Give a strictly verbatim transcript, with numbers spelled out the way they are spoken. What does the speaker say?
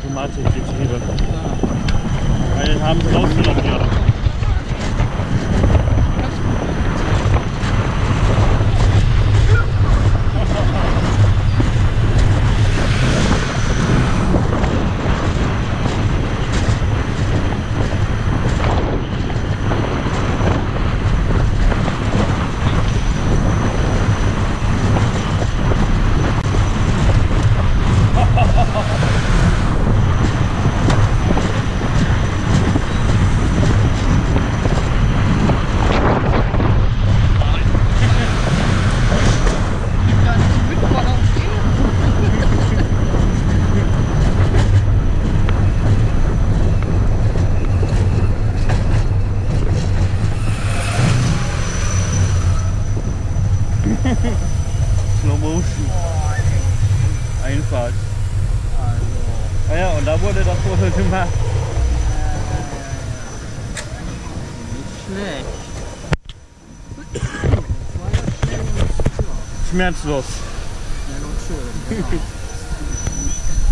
Automatikgetriebe. Weil den haben sie rausgenommen, ja. Slow Motion. Einfahrt. Ah ja, und da wurde das wohl gemacht. Nicht schlecht. Schmerzlos. Schnell und schön, genau.